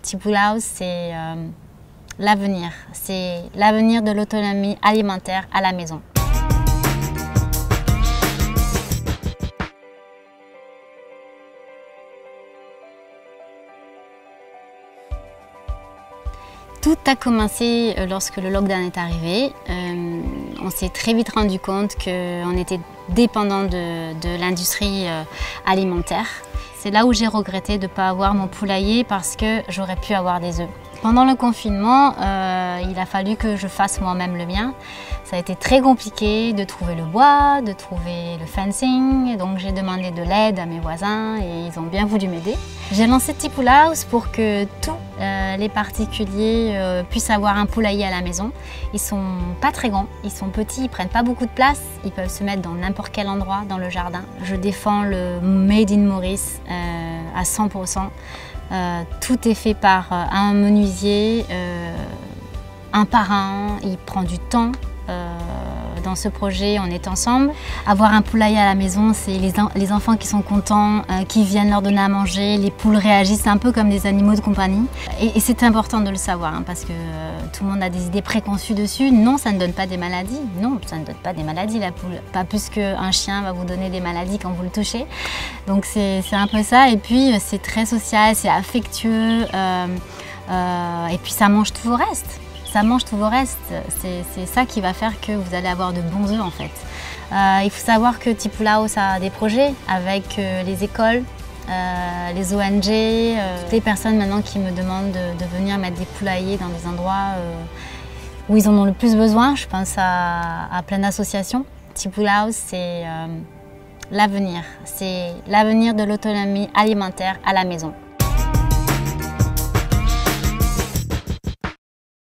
Tipoul House, c'est l'avenir. C'est l'avenir de l'autonomie alimentaire à la maison. Tout a commencé lorsque le lockdown est arrivé. On s'est très vite rendu compte qu'on était dépendant de l'industrie alimentaire. C'est là où j'ai regretté de ne pas avoir mon poulailler parce que j'aurais pu avoir des œufs. Pendant le confinement, il a fallu que je fasse moi-même le mien. Ça a été très compliqué de trouver le bois, de trouver le fencing. Donc j'ai demandé de l'aide à mes voisins et ils ont bien voulu m'aider. J'ai lancé Tipoul House pour que tous les particuliers puissent avoir un poulailler à la maison. Ils sont pas très grands, ils sont petits, ils prennent pas beaucoup de place. Ils peuvent se mettre dans n'importe quel endroit dans le jardin. Je défends le Made in Maurice à 100%. Tout est fait par un menuisier, un par un, il prend du temps. Dans ce projet, on est ensemble. Avoir un poulailler à la maison, c'est les enfants qui sont contents, qui viennent leur donner à manger, les poules réagissent un peu comme des animaux de compagnie. Et c'est important de le savoir, hein, parce que tout le monde a des idées préconçues dessus. Non, ça ne donne pas des maladies. Non, ça ne donne pas des maladies, la poule. Pas plus qu'un chien va vous donner des maladies quand vous le touchez. Donc c'est un peu ça. Et puis c'est très social, c'est affectueux. Et puis ça mange tout vos restes. Ça mange tous vos restes, c'est ça qui va faire que vous allez avoir de bons œufs en fait. Il faut savoir que Tipoul House a des projets avec les écoles, les ONG, toutes les personnes maintenant qui me demandent de venir mettre des poulaillers dans des endroits où ils en ont le plus besoin. Je pense à plein d'associations. Tipoul House, c'est l'avenir de l'autonomie alimentaire à la maison.